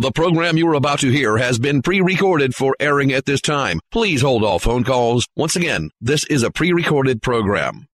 The program you are about to hear has been pre-recorded for airing at this time. Please hold all phone calls. Once again, this is a pre-recorded program.